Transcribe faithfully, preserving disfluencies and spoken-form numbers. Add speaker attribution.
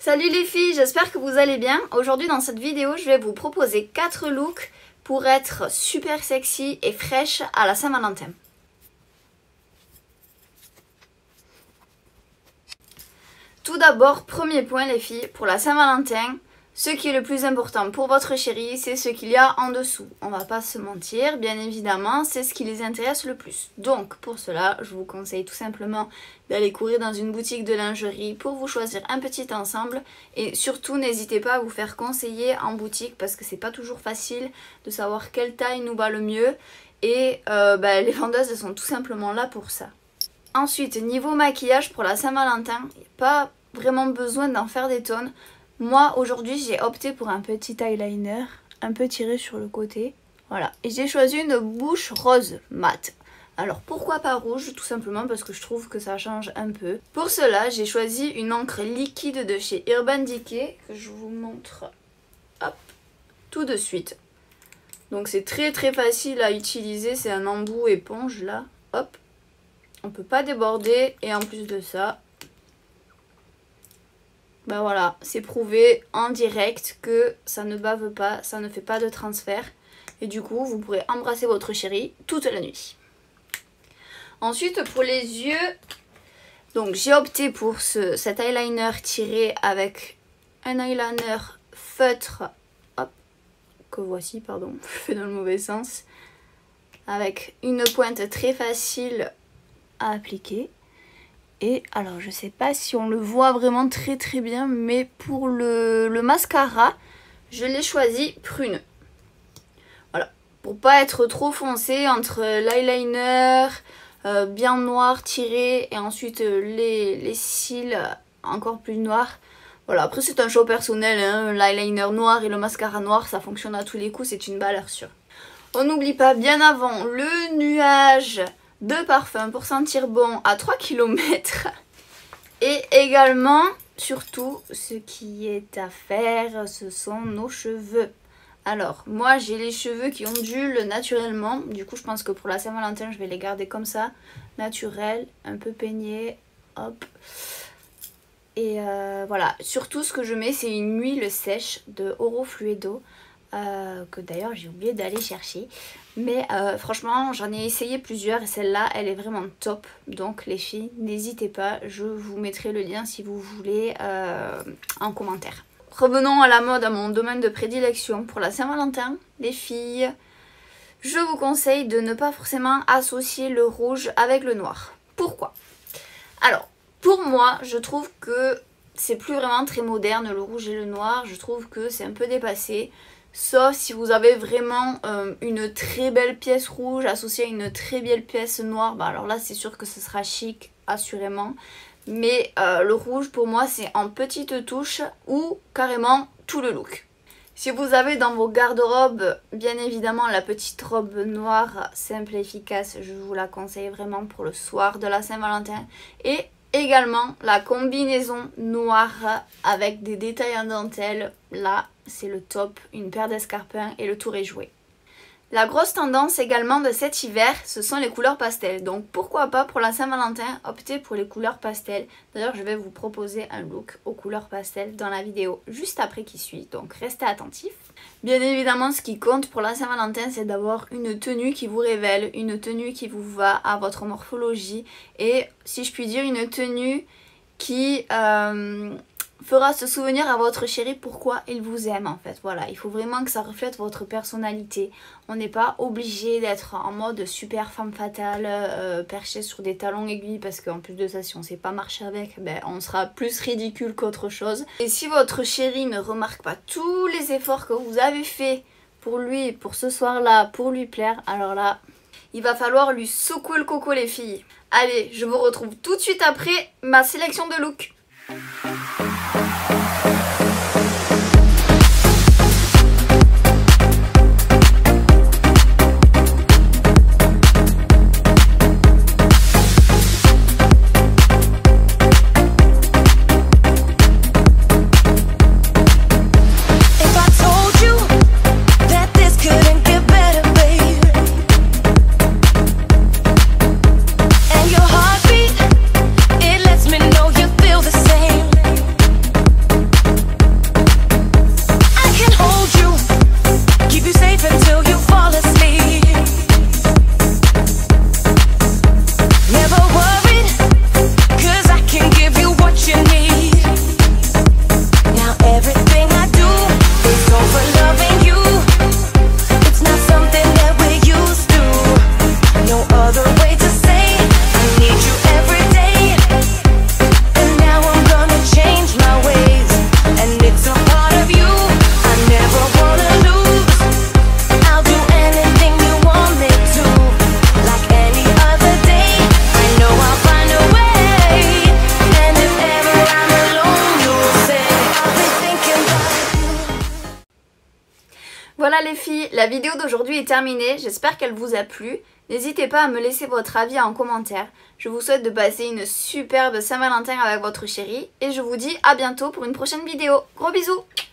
Speaker 1: Salut les filles, j'espère que vous allez bien. Aujourd'hui dans cette vidéo, je vais vous proposer quatre looks pour être super sexy et fraîche à la Saint-Valentin. Tout d'abord, premier point les filles, pour la Saint-Valentin, ce qui est le plus important pour votre chérie, c'est ce qu'il y a en dessous. On va pas se mentir, bien évidemment, c'est ce qui les intéresse le plus. Donc pour cela, je vous conseille tout simplement d'aller courir dans une boutique de lingerie pour vous choisir un petit ensemble. Et surtout, n'hésitez pas à vous faire conseiller en boutique parce que c'est pas toujours facile de savoir quelle taille nous va le mieux. Et euh, bah, les vendeuses elles sont tout simplement là pour ça. Ensuite, niveau maquillage pour la Saint-Valentin, il n'y a pas vraiment besoin d'en faire des tonnes. Moi aujourd'hui j'ai opté pour un petit eyeliner, un peu tiré sur le côté, voilà. Et j'ai choisi une bouche rose mat. Alors pourquoi pas rouge? Tout simplement parce que je trouve que ça change un peu. Pour cela j'ai choisi une encre liquide de chez Urban Decay, que je vous montre hop, tout de suite. Donc c'est très très facile à utiliser, c'est un embout éponge là, hop. On peut pas déborder et en plus de ça... Ben voilà, c'est prouvé en direct que ça ne bave pas, ça ne fait pas de transfert. Et du coup, vous pourrez embrasser votre chérie toute la nuit. Ensuite, pour les yeux, donc j'ai opté pour ce, cet eyeliner tiré avec un eyeliner feutre, hop, que voici, pardon, je fais dans le mauvais sens. Avec une pointe très facile à appliquer. Et alors je sais pas si on le voit vraiment très très bien, mais pour le, le mascara, je l'ai choisi prune. Voilà, pour pas être trop foncé entre l'eyeliner euh, bien noir tiré et ensuite euh, les, les cils encore plus noirs. Voilà, après c'est un choix personnel, hein. L'eyeliner noir et le mascara noir ça fonctionne à tous les coups, c'est une valeur sûre. On n'oublie pas bien avant le nuage de parfum pour sentir bon à trois kilomètres. Et également, surtout, ce qui est à faire, ce sont nos cheveux. Alors, moi j'ai les cheveux qui ondulent naturellement. Du coup, je pense que pour la Saint-Valentin, je vais les garder comme ça. Naturel, un peu peignés. Hop. Et euh, voilà. Surtout, ce que je mets, c'est une huile sèche de Oro Fluido. Euh, que d'ailleurs j'ai oublié d'aller chercher, mais euh, franchement j'en ai essayé plusieurs et celle-là elle est vraiment top. Donc les filles, n'hésitez pas, je vous mettrai le lien si vous voulez euh, en commentaire. Revenons à la mode, à mon domaine de prédilection pour la Saint-Valentin. Les filles, je vous conseille de ne pas forcément associer le rouge avec le noir. Pourquoi? Alors pour moi je trouve que c'est plus vraiment très moderne le rouge et le noir. Je trouve que c'est un peu dépassé. Sauf si vous avez vraiment euh, une très belle pièce rouge associée à une très belle pièce noire. Bah alors là c'est sûr que ce sera chic, assurément. Mais euh, le rouge pour moi c'est en petites touches ou carrément tout le look. Si vous avez dans vos garde-robes bien évidemment la petite robe noire simple et efficace, je vous la conseille vraiment pour le soir de la Saint-Valentin. Et également la combinaison noire avec des détails en dentelle, là c'est le top, une paire d'escarpins et le tour est joué. La grosse tendance également de cet hiver, ce sont les couleurs pastel. Donc pourquoi pas pour la Saint-Valentin opter pour les couleurs pastel. D'ailleurs je vais vous proposer un look aux couleurs pastel dans la vidéo juste après qui suit, donc restez attentifs. Bien évidemment ce qui compte pour la Saint-Valentin c'est d'avoir une tenue qui vous révèle, une tenue qui vous va à votre morphologie et si je puis dire une tenue qui... Euh, fera se souvenir à votre chéri pourquoi il vous aime en fait. Voilà, il faut vraiment que ça reflète votre personnalité. On n'est pas obligé d'être en mode super femme fatale, euh, perché sur des talons aiguilles parce qu'en plus de ça, si on sait pas marcher avec, ben, on sera plus ridicule qu'autre chose. Et si votre chéri ne remarque pas tous les efforts que vous avez fait pour lui, pour ce soir-là, pour lui plaire, alors là, il va falloir lui secouer le coco les filles. Allez, je vous retrouve tout de suite après ma sélection de looks.
Speaker 2: And your heartbeat, it lets me know you feel the same.
Speaker 1: Voilà les filles, la vidéo d'aujourd'hui est terminée, j'espère qu'elle vous a plu. N'hésitez pas à me laisser votre avis en commentaire. Je vous souhaite de passer une superbe Saint-Valentin avec votre chéri et je vous dis à bientôt pour une prochaine vidéo. Gros bisous!